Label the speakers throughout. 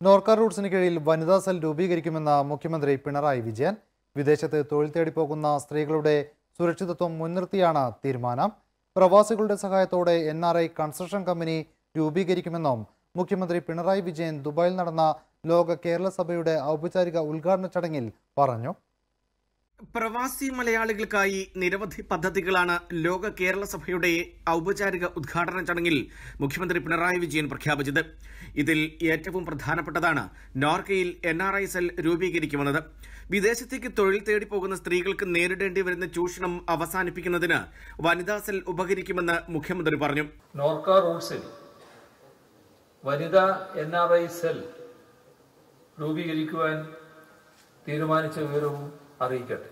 Speaker 1: നോർക്ക റൂട്ട്സിന് കീഴിൽ വനിതാ സെൽ രൂപീകരിക്കുമെന്ന മുഖ്യമന്ത്രി പിണറായി വിജയൻ. വിദേശത്ത് തൊഴിൽ തേടി പോകുന്ന സ്ത്രീകളുടെ സുരക്ഷിതത്വം മുൻനിർത്തിയാണ് തീരുമാനം. പ്രവാസികളുടെ സഹായത്തോടെ NRI കൺസ്ട്രക്ഷൻ കമ്പനി രൂപീകരിക്കുമെന്നും മുഖ്യമന്ത്രി പിണറായി വിജയൻ ദുബായിൽ നടന്ന ലോക കേരള സഭയുടെ ഔപചാരിക ഉദ്ഘാടന ചടങ്ങിൽ പറഞ്ഞു.
Speaker 2: പ്രവാസി മലയാളികൾക്കായി നിരവധി പദ്ധതികളാണ് ലോക കേരള സഭയുടെ ഔപചാരിക ഉദ്ഘാടന ചടങ്ങിൽ മുഖ്യമന്ത്രി പിണറായി വിജയൻ പ്രഖ്യാപിച്ചത്. ഇതിൽ ഏറ്റവും പ്രധാനപ്പെട്ടതാണ് നോർക്കയിൽ NRI സെൽ രൂപീകരിക്കുമെന്നത്. വിദേശത്തേക്ക് തൊഴിൽ തേടി പോകുന്ന സ്ത്രീകൾക്ക് നേരിടേണ്ടി വരുന്ന ചൂഷണം അവസാനിപ്പിക്കുന്നതിന് വനിതാ സെൽ ഉപകരിക്കുമെന്ന് മുഖ്യമന്ത്രി പറഞ്ഞു.
Speaker 3: നോർക്ക റൂട്ട്സിൽ വനിതാ NRI സെൽ രൂപീകരിക്കുവാൻ തീരുമാനിച്ച വിവരവും അറിയിക്കട്ടെ.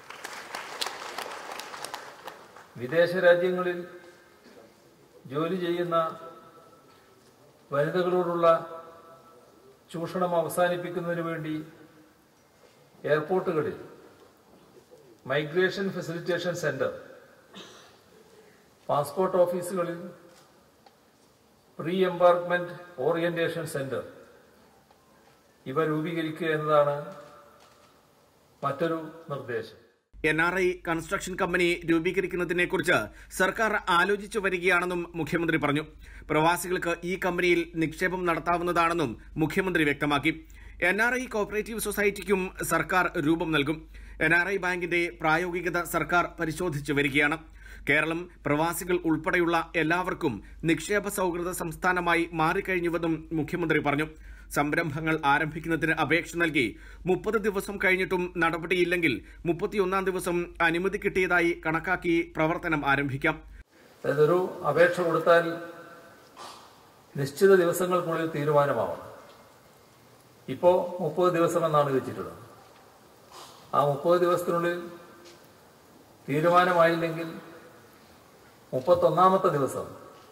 Speaker 3: വിദേശ രാജ്യങ്ങളിൽ ജോലി ചെയ്യുന്ന വനിതകളോടുള്ള ചൂഷണം അവസാനിപ്പിക്കുന്നതിന് വേണ്ടി എയർപോർട്ടുകളിൽ മൈഗ്രേഷൻ ഫെസിലിറ്റേഷൻ സെന്റർ, പാസ്പോർട്ട് ഓഫീസുകളിൽ പ്രീ എംബാർക്ക്മെന്റ് ഓറിയന്റേഷൻ സെന്റർ ഇവ രൂപീകരിക്കുക എന്നതാണ് മറ്റൊരു നിർദ്ദേശം.
Speaker 2: NRI കൺസ്ട്രക്ഷൻ കമ്പനി രൂപീകരിക്കുന്നതിനെക്കുറിച്ച് സർക്കാർ ആലോചിച്ചു വരികയാണെന്നും മുഖ്യമന്ത്രി പറഞ്ഞു. പ്രവാസികൾക്ക് ഈ കമ്പനിയിൽ നിക്ഷേപം നടത്താവുന്നതാണെന്നും മുഖ്യമന്ത്രി വ്യക്തമാക്കി. NRI കോപ്പറേറ്റീവ് സൊസൈറ്റിക്കും സർക്കാർ രൂപം നൽകും. NRI ബാങ്കിന്റെ പ്രായോഗികത സർക്കാർ പരിശോധിച്ചു വരികയാണ്. കേരളം പ്രവാസികൾ ഉൾപ്പെടെയുള്ള എല്ലാവർക്കും നിക്ഷേപ സൗഹൃദ സംസ്ഥാനമായി മാറിക്കഴിഞ്ഞുവെന്നും മുഖ്യമന്ത്രി പറഞ്ഞു. സംരംഭങ്ങൾ ആരംഭിക്കുന്നതിന് അപേക്ഷ നൽകി 30 ദിവസം കഴിഞ്ഞിട്ടും നടപടിയില്ലെങ്കിൽ 31-ാം ദിവസം അനുമതി കിട്ടിയതായി കണക്കാക്കി പ്രവർത്തനം ആരംഭിക്കാം.
Speaker 3: ഒരു അപേക്ഷ കൊടുത്താൽ നിശ്ചിത ദിവസങ്ങൾക്കുള്ളിൽ തീരുമാനമാവണം. ഇപ്പോ 30 ദിവസമെന്നാണ് വെച്ചിട്ടുള്ളത്. ആ 30 ദിവസത്തിനുള്ളിൽ തീരുമാനമായില്ലെങ്കിൽ 31-ാമത്തെ ദിവസം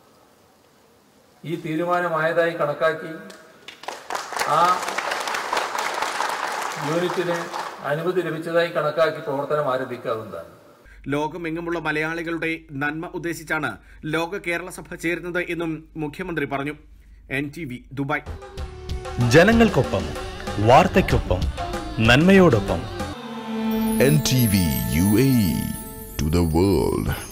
Speaker 3: ഈ തീരുമാനമായതായി കണക്കാക്കി ആ യൂണിറ്റിന് അനുമതി ലഭിച്ചതായി കണക്കാക്കി പ്രവർത്തനം ആരംഭിക്കാവുന്നതാണ്.
Speaker 2: ലോകമെങ്ങുമുള്ള മലയാളികളുടെ നന്മ ഉദ്ദേശിച്ചാണ് ലോക കേരള സഭ ചേരുന്നത് എന്നും മുഖ്യമന്ത്രി പറഞ്ഞു. NTV Dubai.
Speaker 4: ജനങ്ങൾക്കൊപ്പം, വാർത്തയ്ക്കൊപ്പം, നന്മയോടൊപ്പം.
Speaker 5: NTV UAE to the world.